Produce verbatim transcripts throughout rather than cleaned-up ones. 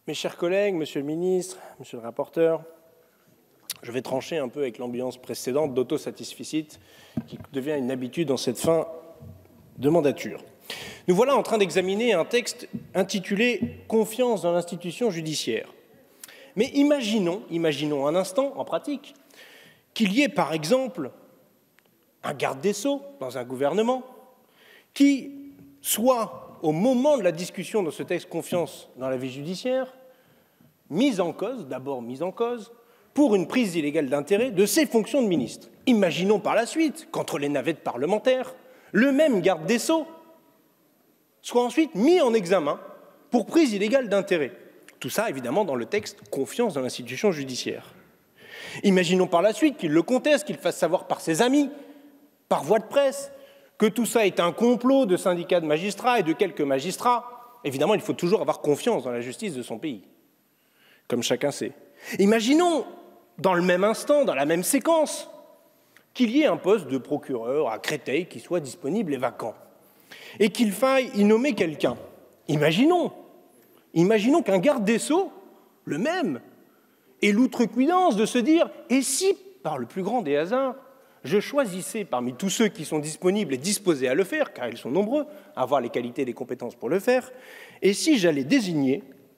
Mes chers collègues, Monsieur le ministre, Monsieur le rapporteur, je vais trancher un peu avec l'ambiance précédente d'autosatisficite qui devient une habitude en cette fin de mandature. Nous voilà en train d'examiner un texte intitulé « Confiance dans l'institution judiciaire ». Mais imaginons, imaginons un instant, en pratique, qu'il y ait par exemple un garde des Sceaux dans un gouvernement qui soit, au moment de la discussion de ce texte « Confiance dans la vie judiciaire », mise en cause, d'abord mise en cause, pour une prise illégale d'intérêt de ses fonctions de ministre. Imaginons par la suite qu'entre les navettes parlementaires, le même garde des Sceaux soit ensuite mis en examen pour prise illégale d'intérêt. Tout ça, évidemment, dans le texte « Confiance dans l'institution judiciaire ». Imaginons par la suite qu'il le conteste, qu'il fasse savoir par ses amis, par voie de presse, que tout ça est un complot de syndicats de magistrats et de quelques magistrats. Évidemment, il faut toujours avoir confiance dans la justice de son pays, comme chacun sait. Imaginons, dans le même instant, dans la même séquence, qu'il y ait un poste de procureur à Créteil qui soit disponible et vacant, et qu'il faille y nommer quelqu'un. Imaginons, imaginons qu'un garde des Sceaux, le même, ait l'outrecuidance de se dire « et si, par le plus grand des hasards, je choisissais parmi tous ceux qui sont disponibles et disposés à le faire, car ils sont nombreux à avoir les qualités et les compétences pour le faire, et si j'allais désigner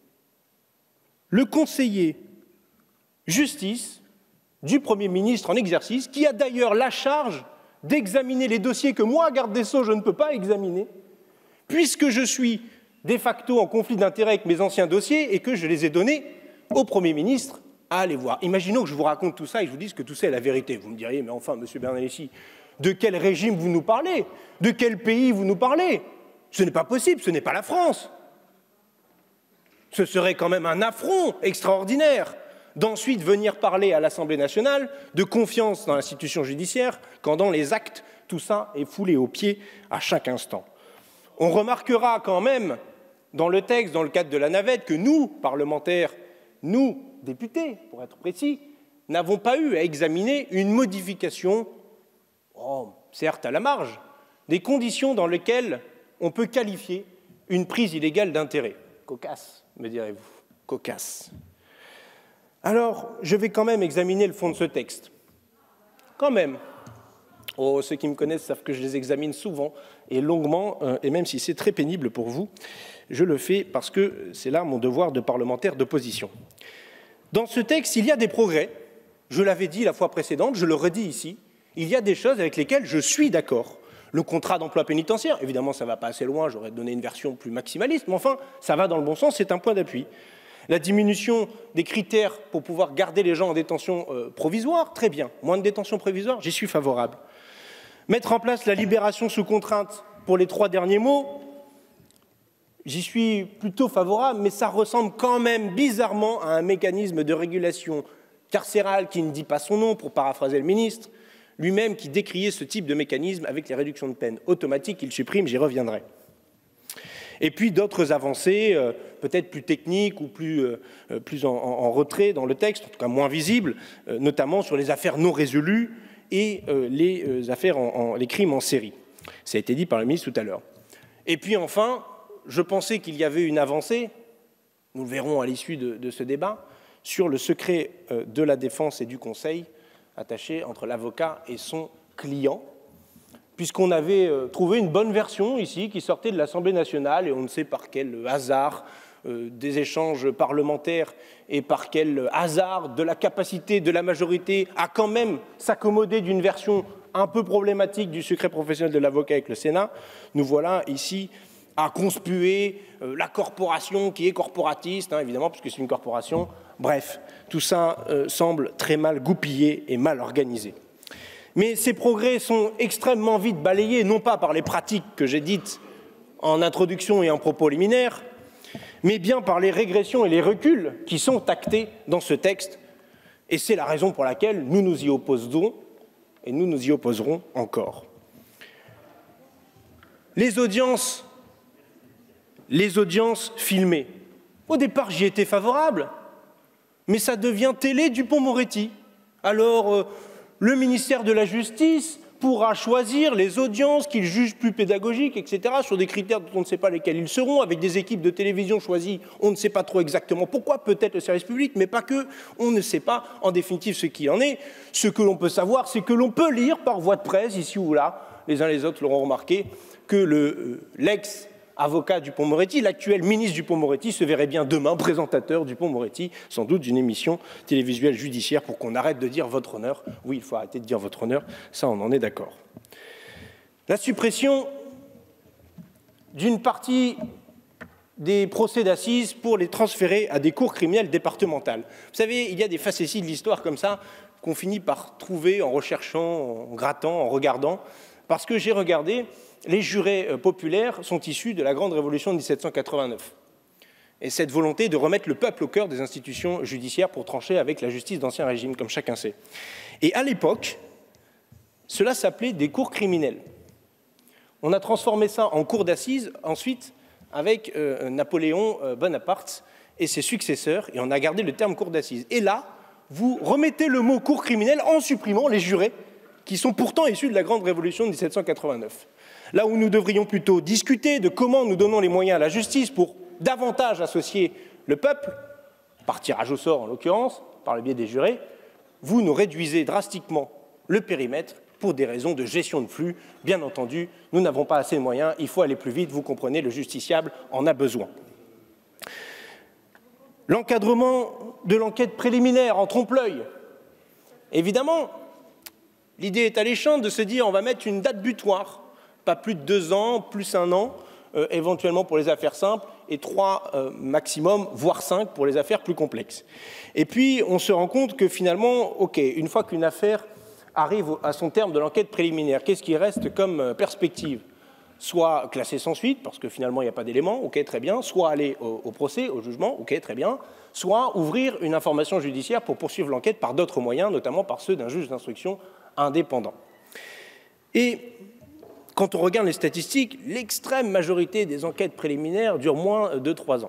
le conseiller justice du Premier ministre en exercice, qui a d'ailleurs la charge d'examiner les dossiers que moi, garde des Sceaux, je ne peux pas examiner, puisque je suis de facto en conflit d'intérêts avec mes anciens dossiers et que je les ai donnés au Premier ministre à aller voir. » Imaginons que je vous raconte tout ça et je vous dise que tout ça est la vérité. Vous me diriez, mais enfin, monsieur Bernalicis, de quel régime vous nous parlez? De quel pays vous nous parlez? Ce n'est pas possible, ce n'est pas la France. Ce serait quand même un affront extraordinaire d'ensuite venir parler à l'Assemblée nationale de confiance dans l'institution judiciaire quand dans les actes, tout ça est foulé aux pieds à chaque instant. On remarquera quand même dans le texte, dans le cadre de la navette, que nous, parlementaires, nous, députés, pour être précis, n'avons pas eu à examiner une modification, oh, certes à la marge, des conditions dans lesquelles on peut qualifier une prise illégale d'intérêt. Cocasse, me direz-vous, cocasse. Alors, je vais quand même examiner le fond de ce texte. Quand même. Oh, ceux qui me connaissent savent que je les examine souvent et longuement, euh, et même si c'est très pénible pour vous, je le fais parce que c'est là mon devoir de parlementaire d'opposition. Dans ce texte, il y a des progrès. Je l'avais dit la fois précédente, je le redis ici. Il y a des choses avec lesquelles je suis d'accord. Le contrat d'emploi pénitentiaire, évidemment, ça ne va pas assez loin, j'aurais donné une version plus maximaliste, mais enfin, ça va dans le bon sens, c'est un point d'appui. La diminution des critères pour pouvoir garder les gens en détention euh, provisoire, très bien. Moins de détention provisoire, j'y suis favorable. Mettre en place la libération sous contrainte pour les trois derniers mots, j'y suis plutôt favorable, mais ça ressemble quand même bizarrement à un mécanisme de régulation carcérale qui ne dit pas son nom, pour paraphraser le ministre, lui-même qui décriait ce type de mécanisme avec les réductions de peine automatiques qu'il supprime, j'y reviendrai. Et puis d'autres avancées, euh, peut-être plus techniques ou plus, euh, plus en, en retrait dans le texte, en tout cas moins visibles, euh, notamment sur les affaires non résolues et euh, les, euh, affaires en, en, les crimes en série. Ça a été dit par le ministre tout à l'heure. Et puis enfin, je pensais qu'il y avait une avancée, nous le verrons à l'issue de, de ce débat, sur le secret euh, de la défense et du conseil attaché entre l'avocat et son client, puisqu'on avait euh, trouvé une bonne version ici qui sortait de l'Assemblée nationale et on ne sait par quel hasard euh, des échanges parlementaires et par quel hasard de la capacité de la majorité à quand même s'accommoder d'une version un peu problématique du secret professionnel de l'avocat avec le Sénat, nous voilà ici à conspuer euh, la corporation qui est corporatiste, hein, évidemment, puisque c'est une corporation. Bref, tout ça euh, semble très mal goupillé et mal organisé. Mais ces progrès sont extrêmement vite balayés, non pas par les pratiques que j'ai dites en introduction et en propos liminaires, mais bien par les régressions et les reculs qui sont actés dans ce texte. Et c'est la raison pour laquelle nous nous y opposerons et nous nous y opposerons encore. Les audiences, les audiences filmées. Au départ, j'y étais favorable, mais ça devient télé Dupond-Moretti. Alors, euh, le ministère de la Justice pourra choisir les audiences qu'il juge plus pédagogiques, et cetera, sur des critères dont on ne sait pas lesquels ils seront, avec des équipes de télévision choisies, on ne sait pas trop exactement pourquoi, peut-être le service public, mais pas que, on ne sait pas en définitive ce qu'il en est. Ce que l'on peut savoir, c'est que l'on peut lire par voie de presse, ici ou là, les uns les autres l'auront remarqué, que le, euh, l'ex avocat Dupond-Moretti, l'actuel ministre Dupond-Moretti, se verrait bien demain présentateur Dupond-Moretti, sans doute d'une émission télévisuelle judiciaire, pour qu'on arrête de dire votre honneur. Oui, il faut arrêter de dire votre honneur, ça on en est d'accord. La suppression d'une partie des procès d'assises pour les transférer à des cours criminelles départementales. Vous savez, il y a des facéties de l'histoire comme ça qu'on finit par trouver en recherchant, en grattant, en regardant, parce que j'ai regardé. Les jurés populaires sont issus de la grande révolution de mille sept cent quatre-vingt-neuf. Et cette volonté de remettre le peuple au cœur des institutions judiciaires pour trancher avec la justice d'Ancien Régime, comme chacun sait. Et à l'époque, cela s'appelait des cours criminels. On a transformé ça en cours d'assises, ensuite, avec euh, Napoléon euh, Bonaparte et ses successeurs, et on a gardé le terme cour d'assises. Et là, vous remettez le mot cour criminel en supprimant les jurés, qui sont pourtant issus de la grande révolution de mille sept cent quatre-vingt-neuf. Là où nous devrions plutôt discuter de comment nous donnons les moyens à la justice pour davantage associer le peuple, par tirage au sort en l'occurrence, par le biais des jurés, vous nous réduisez drastiquement le périmètre pour des raisons de gestion de flux. Bien entendu, nous n'avons pas assez de moyens, il faut aller plus vite, vous comprenez, le justiciable en a besoin. L'encadrement de l'enquête préliminaire en trompe-l'œil. Évidemment, l'idée est alléchante de se dire on va mettre une date butoir, pas plus de deux ans, plus un an, euh, éventuellement pour les affaires simples, et trois euh, maximum, voire cinq pour les affaires plus complexes. Et puis, on se rend compte que finalement, ok, une fois qu'une affaire arrive à son terme de l'enquête préliminaire, qu'est-ce qui reste comme perspective? Soit classer sans suite, parce que finalement il n'y a pas d'éléments, ok, très bien, soit aller au, au procès, au jugement, ok, très bien, soit ouvrir une information judiciaire pour poursuivre l'enquête par d'autres moyens, notamment par ceux d'un juge d'instruction indépendant. Et quand on regarde les statistiques, l'extrême majorité des enquêtes préliminaires durent moins de trois ans.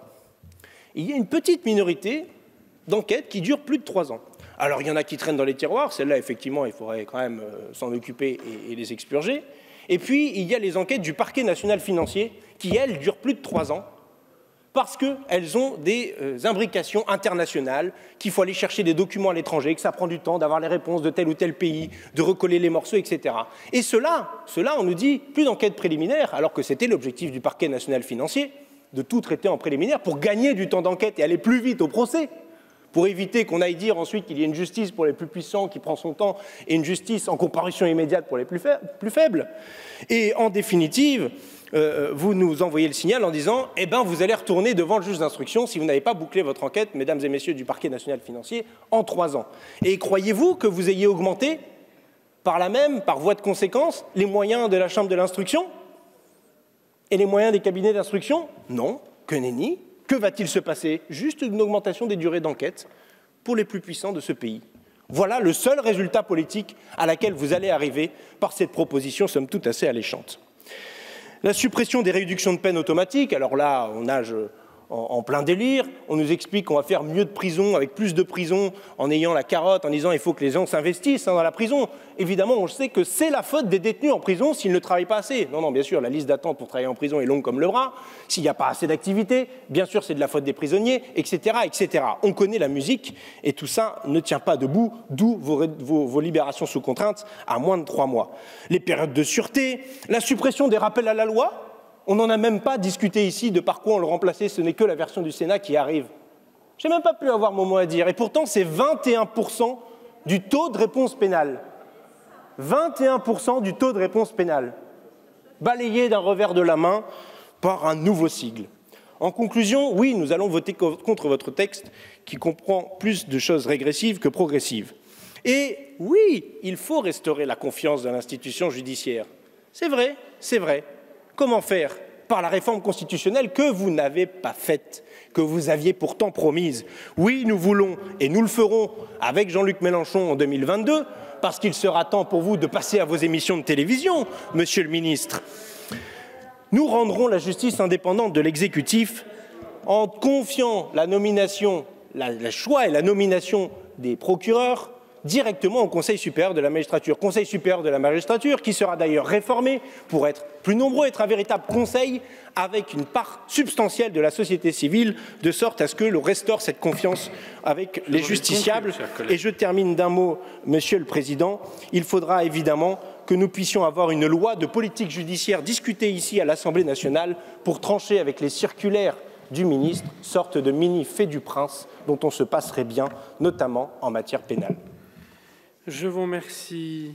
Il y a une petite minorité d'enquêtes qui durent plus de trois ans. Alors il y en a qui traînent dans les tiroirs, celles-là effectivement il faudrait quand même s'en occuper et, et les expurger. Et puis il y a les enquêtes du parquet national financier qui, elles, durent plus de trois ans parce qu'elles ont des euh, imbrications internationales, qu'il faut aller chercher des documents à l'étranger, que ça prend du temps d'avoir les réponses de tel ou tel pays, de recoller les morceaux, et cetera. Et cela, cela, on nous dit, plus d'enquête préliminaire, alors que c'était l'objectif du parquet national financier, de tout traiter en préliminaire pour gagner du temps d'enquête et aller plus vite au procès, pour éviter qu'on aille dire ensuite qu'il y ait une justice pour les plus puissants qui prend son temps et une justice en comparution immédiate pour les plus, fa plus faibles. Et en définitive, euh, vous nous envoyez le signal en disant « Eh bien, vous allez retourner devant le juge d'instruction si vous n'avez pas bouclé votre enquête, mesdames et messieurs du parquet national financier, en trois ans. » Et croyez-vous que vous ayez augmenté par là même, par voie de conséquence, les moyens de la chambre de l'instruction et les moyens des cabinets d'instruction? Non, que nenni. Que va-t-il se passer? Juste une augmentation des durées d'enquête pour les plus puissants de ce pays. Voilà le seul résultat politique à laquelle vous allez arriver par cette proposition, somme toute assez alléchante. La suppression des réductions de peine automatiques, alors là, on nage en, en plein délire, on nous explique qu'on va faire mieux de prison, avec plus de prison, en ayant la carotte, en disant il faut que les gens s'investissent hein, dans la prison. Évidemment, on sait que c'est la faute des détenus en prison s'ils ne travaillent pas assez. Non, non, bien sûr, la liste d'attente pour travailler en prison est longue comme le bras. S'il n'y a pas assez d'activité, bien sûr, c'est de la faute des prisonniers, et cetera, et cetera. On connaît la musique, et tout ça ne tient pas debout, d'où vos, vos, vos libérations sous contrainte à moins de trois mois. Les périodes de sûreté, la suppression des rappels à la loi. On n'en a même pas discuté ici de par quoi on le remplaçait, ce n'est que la version du Sénat qui arrive. Je n'ai même pas pu avoir mon mot à dire, et pourtant c'est vingt et un pour cent du taux de réponse pénale. vingt et un pour cent du taux de réponse pénale, balayé d'un revers de la main par un nouveau sigle. En conclusion, oui, nous allons voter contre votre texte qui comprend plus de choses régressives que progressives. Et oui, il faut restaurer la confiance dans l'institution judiciaire. C'est vrai, c'est vrai. Comment faire? Par la réforme constitutionnelle que vous n'avez pas faite, que vous aviez pourtant promise. Oui, nous voulons, et nous le ferons avec Jean-Luc Mélenchon en deux mille vingt-deux, parce qu'il sera temps pour vous de passer à vos émissions de télévision, Monsieur le Ministre. Nous rendrons la justice indépendante de l'exécutif en confiant la nomination, la, le choix et la nomination des procureurs directement au Conseil supérieur de la magistrature. Conseil supérieur de la magistrature qui sera d'ailleurs réformé pour être plus nombreux, être un véritable conseil avec une part substantielle de la société civile, de sorte à ce que l'on restaure cette confiance avec les justiciables. Et je termine d'un mot, Monsieur le Président, il faudra évidemment que nous puissions avoir une loi de politique judiciaire discutée ici à l'Assemblée nationale pour trancher avec les circulaires du ministre, sorte de mini-fait du prince dont on se passerait bien, notamment en matière pénale. Je vous remercie.